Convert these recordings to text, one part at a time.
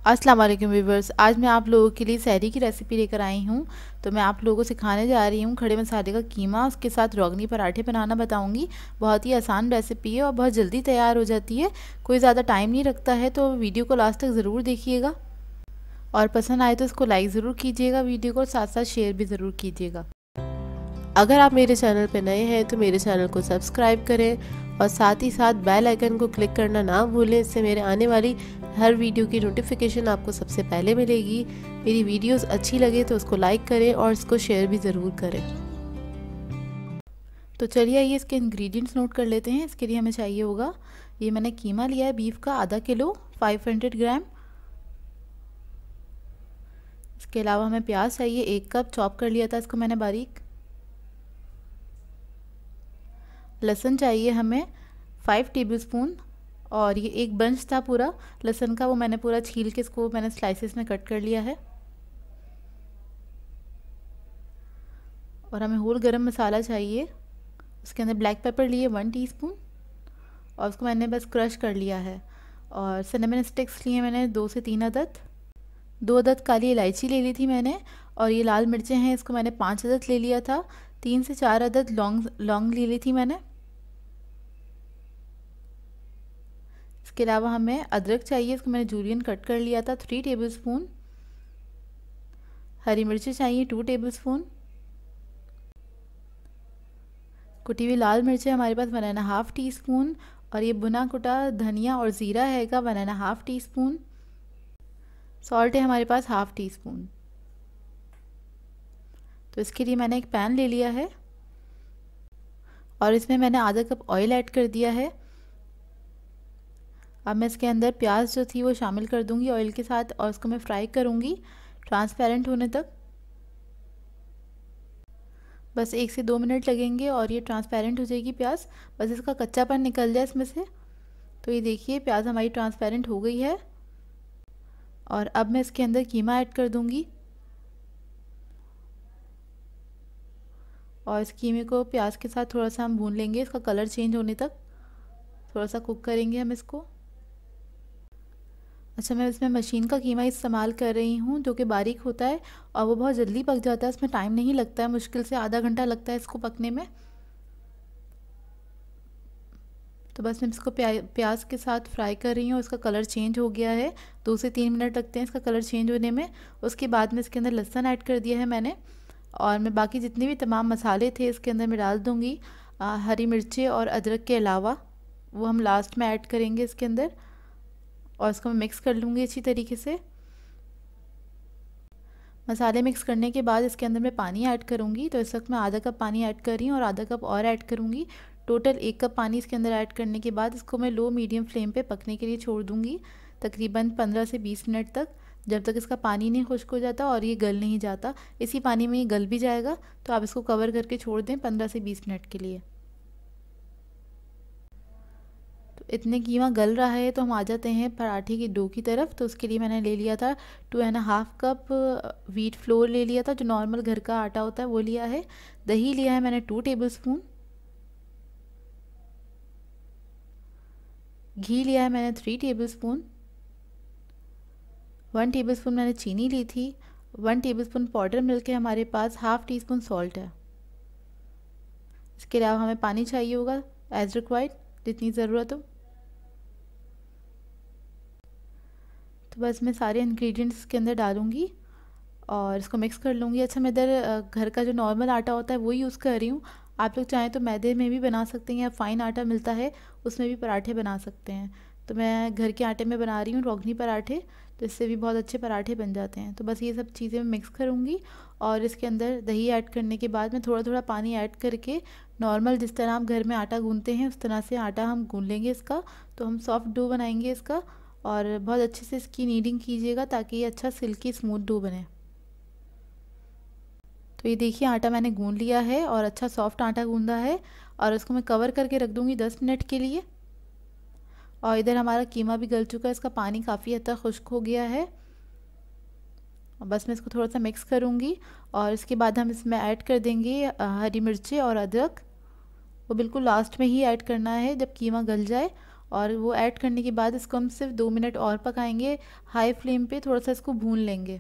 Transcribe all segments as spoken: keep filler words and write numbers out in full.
अस्सलाम वालेकुम व्यूवर्स, आज मैं आप लोगों के लिए सहरी की रेसिपी लेकर आई हूँ। तो मैं आप लोगों को सिखाने जा रही हूँ खड़े मसाले का कीमा, उसके साथ रोगनी पराठे बनाना बताऊँगी। बहुत ही आसान रेसिपी है और बहुत जल्दी तैयार हो जाती है, कोई ज़्यादा टाइम नहीं रखता है। तो वीडियो को लास्ट तक ज़रूर देखिएगा और पसंद आए तो इसको लाइक ज़रूर कीजिएगा वीडियो को, साथ साथ शेयर भी ज़रूर कीजिएगा। अगर आप मेरे चैनल पर नए हैं तो मेरे चैनल को सब्सक्राइब करें और साथ ही साथ बेल आइकन को क्लिक करना ना भूलें। इससे मेरे आने वाली हर वीडियो की नोटिफिकेशन आपको सबसे पहले मिलेगी। मेरी वीडियोस अच्छी लगे तो उसको लाइक करें और इसको शेयर भी ज़रूर करें। तो चलिए आइए इसके इंग्रेडिएंट्स नोट कर लेते हैं। इसके लिए हमें चाहिए होगा, ये मैंने कीमा लिया है बीफ का आधा किलो पाँच सौ ग्राम। इसके अलावा हमें प्याज चाहिए, एक कप चॉप कर लिया था इसको मैंने बारीक। लहसुन चाहिए हमें फाइव टेबलस्पून, और ये एक बंच था पूरा लहसुन का, वो मैंने पूरा छील के इसको मैंने स्लाइसेस में कट कर लिया है। और हमें होल गरम मसाला चाहिए, उसके अंदर ब्लैक पेपर लिए वन टीस्पून और उसको मैंने बस क्रश कर लिया है। और सिनेमन स्टिक्स लिए मैंने दो से तीन अदद, दो अदद काली इलायची ले ली थी मैंने। और ये लाल मिर्चें हैं, इसको मैंने पाँच अदद ले लिया था। तीन से चार अदद लौंग लौंग ले ली थी मैंने। इसके अलावा हमें अदरक चाहिए, इसको मैंने जूलियन कट कर लिया था थ्री टेबलस्पून। हरी मिर्ची चाहिए टू टेबलस्पून। कुटी हुई लाल मिर्चें हमारे पास one and half teaspoon. और ये भुना कुटा धनिया और ज़ीरा हैगा one and half teaspoon. Salt है हमारे पास हाफ टी स्पून। तो इसके लिए मैंने एक पैन ले लिया है और इसमें मैंने आधा कप ऑयल ऐड कर दिया है। अब मैं इसके अंदर प्याज जो थी वो शामिल कर दूंगी ऑयल के साथ और इसको मैं फ्राई करूंगी ट्रांसपेरेंट होने तक। बस एक से दो मिनट लगेंगे और ये ट्रांसपेरेंट हो जाएगी प्याज, बस इसका कच्चापन निकल जाए इसमें से। तो ये देखिए प्याज हमारी ट्रांसपेरेंट हो गई है। और अब मैं इसके अंदर कीमा ऐड कर दूंगी और इस कीमे को प्याज के साथ थोड़ा सा हम भून लेंगे, इसका कलर चेंज होने तक थोड़ा सा कुक करेंगे हम इसको। अच्छा, मैं इसमें मशीन का कीमा इस्तेमाल कर रही हूँ जो कि बारीक होता है और वो बहुत जल्दी पक जाता है, इसमें टाइम नहीं लगता है, मुश्किल से आधा घंटा लगता है इसको पकने में। तो बस मैं इसको प्या, प्याज के साथ फ्राई कर रही हूँ। इसका कलर चेंज हो गया है, दो से तीन मिनट लगते हैं इसका कलर चेंज होने में। उसके बाद में इसके अंदर लहसुन ऐड कर दिया है मैंने और मैं बाकी जितने भी तमाम मसाले थे इसके अंदर मैं डाल दूँगी। हरी मिर्ची और अदरक के अलावा वो हम लास्ट में ऐड करेंगे इसके अंदर और इसको मैं मिक्स कर लूँगी अच्छी तरीके से। मसाले मिक्स करने के बाद इसके अंदर मैं पानी ऐड करूँगी। तो इस वक्त मैं आधा कप पानी ऐड कर रही हूँ और आधा कप और ऐड करूँगी। टोटल एक कप पानी इसके अंदर ऐड करने के बाद इसको मैं लो मीडियम फ्लेम पे पकने के लिए छोड़ दूँगी तकरीबन पंद्रह से बीस मिनट तक, जब तक इसका पानी नहीं खुश्क हो जाता और ये गल नहीं जाता। इसी पानी में ये गल भी जाएगा, तो आप इसको कवर करके छोड़ दें पंद्रह से बीस मिनट के लिए। इतने कीमा गल रहा है तो हम आ जाते हैं पराठे की डो की तरफ। तो उसके लिए मैंने ले लिया था two and half cup wheat flour ले लिया था, जो नॉर्मल घर का आटा होता है वो लिया है। दही लिया है मैंने टू टेबलस्पून। घी लिया है मैंने थ्री टेबलस्पून। वन टेबलस्पून मैंने चीनी ली थी। वन टेबलस्पून पाउडर मिल्क है हमारे पास। हाफ टी स्पून सॉल्ट है। इसके अलावा हमें पानी चाहिए होगा एज रिक्वायर्ड, जितनी ज़रूरत हो। तो बस मैं सारे इंग्रेडिएंट्स के अंदर डालूँगी और इसको मिक्स कर लूँगी। अच्छा, मैं इधर घर का जो नॉर्मल आटा होता है वो यूज़ कर रही हूँ। आप लोग चाहें तो मैदे में भी बना सकते हैं या फ़ाइन आटा मिलता है उसमें भी पराठे बना सकते हैं। तो मैं घर के आटे में बना रही हूँ रोगनी पराठे, तो इससे भी बहुत अच्छे पराठे बन जाते हैं। तो बस ये सब चीज़ें मैं मिक्स करूँगी और इसके अंदर दही ऐड करने के बाद मैं थोड़ा थोड़ा पानी ऐड करके नॉर्मल जिस तरह आप घर में आटा गूँथते हैं उस तरह से आटा हम गूँथ लेंगे इसका। तो हम सॉफ्ट डो बनाएंगे इसका और बहुत अच्छे से इसकी नीडिंग कीजिएगा ताकि ये अच्छा सिल्की स्मूथ डो बने। तो ये देखिए आटा मैंने गूंद लिया है और अच्छा सॉफ्ट आटा गूंदा है और इसको मैं कवर करके रख दूँगी दस मिनट के लिए। और इधर हमारा कीमा भी गल चुका है, इसका पानी काफ़ी हद तक खुश्क हो गया है। और बस मैं इसको थोड़ा सा मिक्स करूँगी और इसके बाद हम इसमें ऐड कर देंगे हरी मिर्ची और अदरक। वो बिल्कुल लास्ट में ही ऐड करना है जब कीमा गल जाए। और वो ऐड करने के बाद इसको हम सिर्फ दो मिनट और पकाएंगे, हाई फ्लेम पे थोड़ा सा इसको भून लेंगे।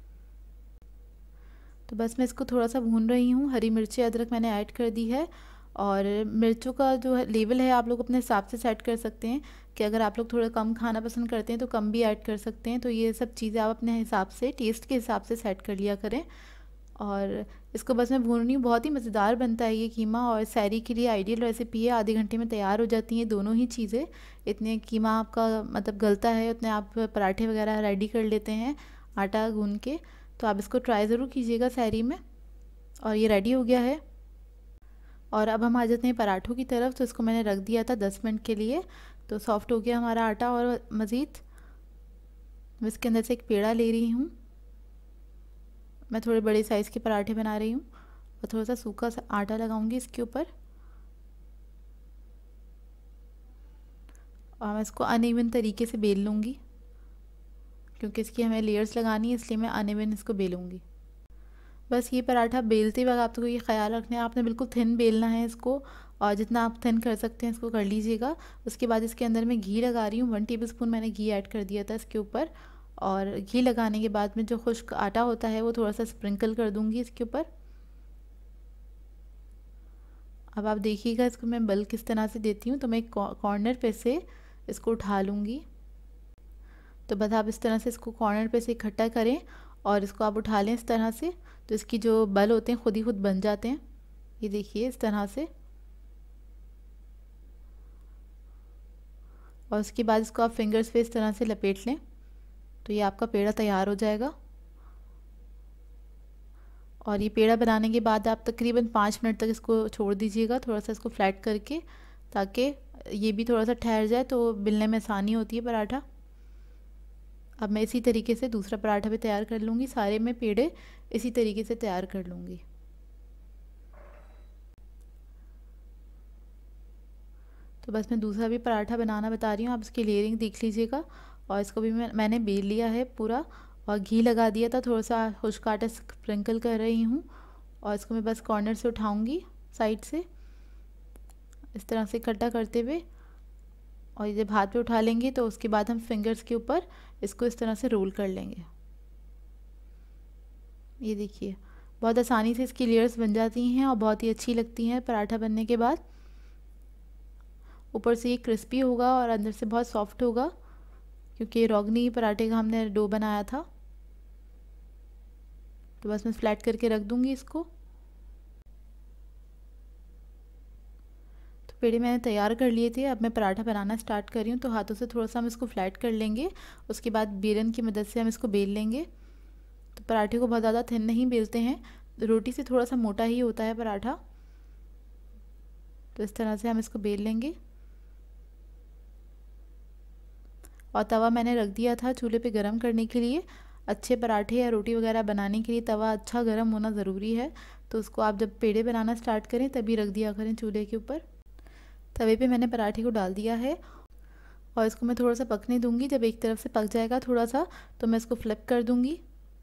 तो बस मैं इसको थोड़ा सा भून रही हूँ। हरी मिर्ची अदरक मैंने ऐड कर दी है, और मिर्चों का जो लेवल है आप लोग अपने हिसाब से सेट कर सकते हैं कि अगर आप लोग थोड़ा कम खाना पसंद करते हैं तो कम भी ऐड कर सकते हैं। तो ये सब चीज़ें आप अपने हिसाब से, टेस्ट के हिसाब से सेट कर लिया करें। और इसको बस मैं भून रही हूँ। बहुत ही मज़ेदार बनता है ये कीमा, और सैरी के लिए आइडियल रेसिपी है। आधे घंटे में तैयार हो जाती हैं दोनों ही चीज़ें। इतने कीमा आपका मतलब गलता है उतने आप पराठे वगैरह रेडी कर लेते हैं आटा गूंद के। तो आप इसको ट्राई ज़रूर कीजिएगा सैरी में। और ये रेडी हो गया है। और अब हम आ जाते हैं पराठों की तरफ। तो इसको मैंने रख दिया था दस मिनट के लिए, तो सॉफ्ट हो गया हमारा आटा। और मज़ीद मैं इसके अंदर से एक पेड़ा ले रही हूँ। मैं थोड़े बड़े साइज़ के पराठे बना रही हूँ, और थोड़ा सा सूखा सा आटा लगाऊंगी इसके ऊपर। और मैं इसको अनइवन तरीके से बेल लूँगी, क्योंकि इसकी हमें लेयर्स लगानी है, इसलिए मैं अनइवन इसको बेलूँगी। बस ये पराठा बेलते वक्त आपको ये ख्याल रखना है, आपने बिल्कुल थिन बेलना है इसको, और जितना आप थिन कर सकते हैं इसको कर लीजिएगा। उसके बाद इसके अंदर मैं घी लगा रही हूँ। वन टेबल स्पून मैंने घी ऐड कर दिया था इसके ऊपर। और घी लगाने के बाद में जो खुश्क आटा होता है वो थोड़ा सा स्प्रिंकल कर दूँगी इसके ऊपर। अब आप देखिएगा इसको मैं बल्क किस तरह से देती हूँ। तो मैं कॉर्नर पे से इसको उठा लूँगी। तो बस आप इस तरह से इसको कॉर्नर पे से इकट्ठा करें, और इसको आप उठा लें इस तरह से। तो इसकी जो बल होते हैं खुद ही खुद बन जाते हैं। ये देखिए इस तरह से। और उसके बाद इसको आप फिंगर्स पे इस तरह से लपेट लें, तो ये आपका पेड़ा तैयार हो जाएगा। और ये पेड़ा बनाने के बाद आप तकरीबन पाँच मिनट तक इसको छोड़ दीजिएगा, थोड़ा सा इसको फ्लैट करके, ताकि ये भी थोड़ा सा ठहर जाए, तो बेलने में आसानी होती है पराठा। अब मैं इसी तरीके से दूसरा पराठा भी तैयार कर लूँगी। सारे मैं पेड़े इसी तरीके से तैयार कर लूँगी। तो बस मैं दूसरा भी पराठा बनाना बता रही हूँ, आप इसकी लेयरिंग देख लीजिएगा। और इसको भी मैं मैंने बेल लिया है पूरा, और घी लगा दिया था, थोड़ा सा खुश्क आटा स्प्रिंकल कर रही हूँ। और इसको मैं बस कॉर्नर से उठाऊँगी साइड से, इस तरह से इकट्ठा करते हुए। और जब हाथ पे उठा लेंगे तो उसके बाद हम फिंगर्स के ऊपर इसको इस तरह से रोल कर लेंगे। ये देखिए बहुत आसानी से इसकी लेयर्स बन जाती हैं, और बहुत ही अच्छी लगती हैं पराठा बनने के बाद। ऊपर से ये क्रिस्पी होगा और अंदर से बहुत सॉफ्ट होगा, क्योंकि रोगनी पराठे का हमने डो बनाया था। तो बस मैं फ्लैट करके रख दूँगी इसको। तो पेड़े मैंने तैयार कर लिए थे। अब मैं पराठा बनाना स्टार्ट कर रही हूँ। तो हाथों से थोड़ा सा हम इसको फ्लैट कर लेंगे, उसके बाद बेलन की मदद से हम इसको बेल लेंगे। तो पराठे को बहुत ज़्यादा थिन नहीं बेलते हैं, रोटी से थोड़ा सा मोटा ही होता है पराठा। तो इस तरह से हम इसको बेल लेंगे। और तवा मैंने रख दिया था चूल्हे पे गरम करने के लिए। अच्छे पराठे या रोटी वगैरह बनाने के लिए तवा अच्छा गर्म होना ज़रूरी है। तो उसको आप जब पेड़े बनाना स्टार्ट करें तभी रख दिया करें चूल्हे के ऊपर। तवे पे मैंने पराठे को डाल दिया है, और इसको मैं थोड़ा सा पकने दूंगी। जब एक तरफ से पक जाएगा थोड़ा सा, तो मैं इसको फ्लिप कर दूंगी।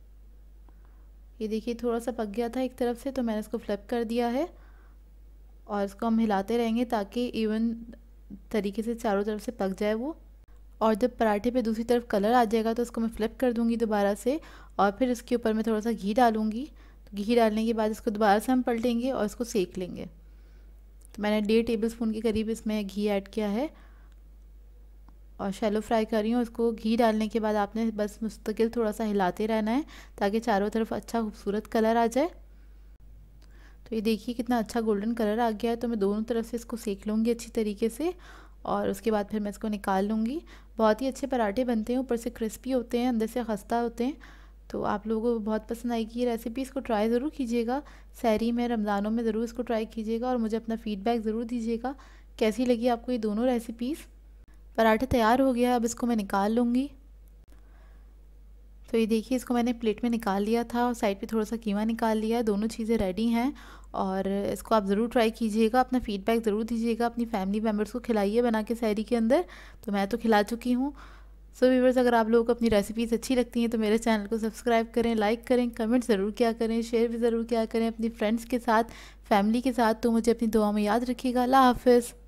ये देखिए थोड़ा सा पक गया था एक तरफ से, तो मैंने इसको फ्लिप कर दिया है। और इसको हम हिलाते रहेंगे ताकि इवन तरीके से चारों तरफ से पक जाए वो। और जब पराठे पे दूसरी तरफ कलर आ जाएगा तो इसको मैं फ्लिप कर दूंगी दोबारा से, और फिर इसके ऊपर मैं थोड़ा सा घी डालूंगी। तो घी डालने के बाद इसको दोबारा से हम पलटेंगे और इसको सेक लेंगे। तो मैंने डेढ़ टेबल स्पून के करीब इसमें घी ऐड किया है, और शैलो फ्राई कर रही हूँ। इसको घी डालने के बाद आपने बस मुस्तकिल थोड़ा सा हिलाते रहना है, ताकि चारों तरफ अच्छा खूबसूरत कलर आ जाए। तो ये देखिए कितना अच्छा गोल्डन कलर आ गया है। तो मैं दोनों तरफ से इसको सेक लूँगी अच्छी तरीके से, और उसके बाद फिर मैं इसको निकाल लूँगी। बहुत ही अच्छे पराठे बनते हैं, ऊपर से क्रिस्पी होते हैं, अंदर से खस्ता होते हैं। तो आप लोगों को बहुत पसंद आएगी ये रेसिपी। इसको ट्राई ज़रूर कीजिएगा, सहरी में, रमज़ानों में ज़रूर इसको ट्राई कीजिएगा, और मुझे अपना फ़ीडबैक ज़रूर दीजिएगा कैसी लगी आपको ये दोनों रेसिपीज़। पराठा तैयार हो गया, अब इसको मैं निकाल लूँगी। तो ये देखिए इसको मैंने प्लेट में निकाल लिया था, और साइड पे थोड़ा सा कीमा निकाल लिया। दोनों चीज़ें रेडी हैं, और इसको आप ज़रूर ट्राई कीजिएगा, अपना फ़ीडबैक ज़रूर दीजिएगा, अपनी फैमिली मेम्बर्स को खिलाइए बना के सहरी के अंदर। तो मैं तो खिला चुकी हूँ। सो व्यूअर्स, अगर आप लोगों को अपनी रेसिपीज़ अच्छी लगती हैं तो मेरे चैनल को सब्सक्राइब करें, लाइक करें, कमेंट ज़रूर किया करें, शेयर भी ज़रूर किया करें अपनी फ्रेंड्स के साथ, फैमिली के साथ। तो मुझे अपनी दुआ में याद रखिएगा। अल्लाह हाफ़िज़।